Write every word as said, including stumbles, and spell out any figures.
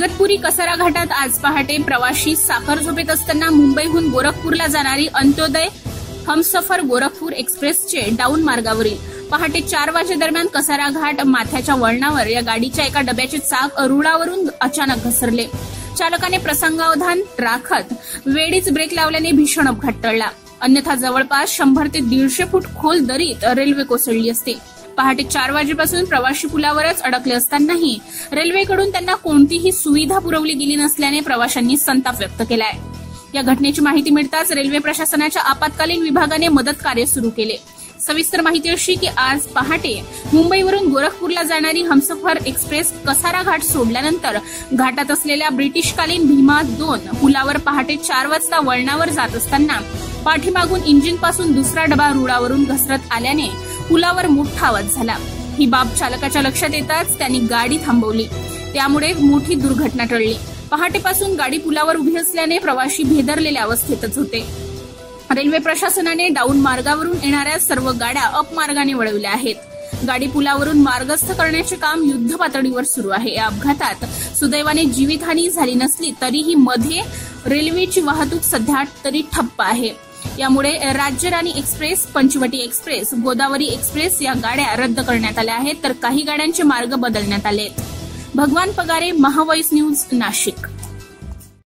इगतपुरी कसारा घाटात आज पहाटे प्रवाशी साखर झोपेत असताना मुंबईहून गोरखपूरला जाणारी अंत्योदय हमसफर गोरखपूर एक्सप्रेसचे डाऊन मार्गावरील पहाटे चार वाजेदरम्यान कसारा घाट माथ्याच्या वळणावर या गाडीच्या एका डब्याचे चाक रुळावरून अचानक घसरले। चालकाने प्रसंगावधान राखत वेळीच ब्रेक लावल्याने भीषण अपघात टळला, अन्यथा जवळपास शंभर ते दीडशे फूट खोल दरीत रेल्वे कोसळली असती। पहाटे चार वाजेपासून प्रवाशी पुलावरच अडकले असतानाही रेल्वेकडून त्यांना कोणतीही सुविधा पुरवली गेली नसल्याने प्रवाशांनी संताप व्यक्त केलाय। या घटनेची माहिती मिळताच रेल्वे प्रशासनाच्या आपत्कालीन विभागाने मदत कार्य सुरू केले। सविस्तर माहिती अशी की आज पहाटे मुंबईवरून गोरखपूरला जाणारी हमसफर एक्सप्रेस कसारा घाट सोडल्यानंतर घाटात असलेल्या ब्रिटिशकालीन भीमा दोन पुलावर पहाटे चार वाजता वळणावर जात असताना पाठीमागून इंजिनपासून दुसरा डबा रुळावरून घसरत आल्याने पुलावर मोठा आवाज झाला। ही बाब चालकाच्या लक्षात येताच त्यांनी गाडी थांबवली, त्यामुळे मोठी दुर्घटना टळली। पहाटेपासून गाडी पुलावर उभी असल्याने प्रवाशी भेदरलेल्या अवस्थेतच होते। रेल्वे प्रशासनाने डाऊन मार्गावरून येणाऱ्या सर्व गाड्या अप मार्गाने वळवल्या आहेत। गाडी पुलावरून मार्गस्थ करण्याचे काम युद्धपातळीवर सुरू आहे। या अपघातात सुदैवाने जीवितहानी झाली नसली तरीही मध्ये रेल्वेची वाहतूक सध्या तरी ठप्प आहे। यामुळे Rajyarani express, Panchavati express, Godavari express या गाड्या रद्द करण्यात आल्या आहेत, तर काही गाड्यांचे मार्ग बदलण्यात आले आहेत। भगवान पगारे, महावॉइस न्यूज, नाशिक।